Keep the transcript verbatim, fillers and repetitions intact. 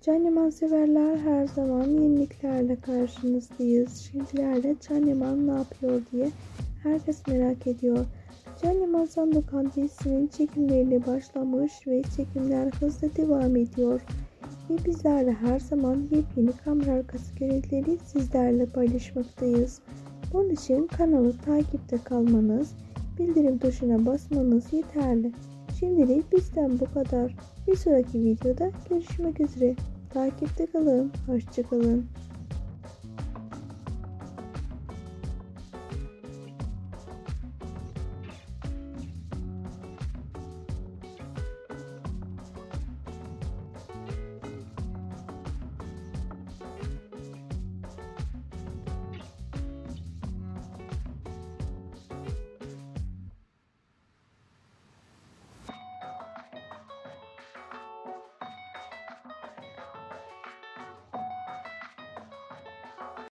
Can Yaman severler, her zaman yeniliklerle karşınızdayız. Şimdilerde Can Yaman ne yapıyor diye herkes merak ediyor. Can Yaman Sandokan dizisinin çekimlerine başlamış ve çekimler hızla devam ediyor. Ve bizlerle her zaman yepyeni kamera arkası görüntüleri sizlerle paylaşmaktayız. Bunun için kanalı takipte kalmanız, bildirim tuşuna basmanız yeterli. Şimdilik bizden bu kadar. Bir sonraki videoda görüşmek üzere. Takipte kalın. Hoşça kalın.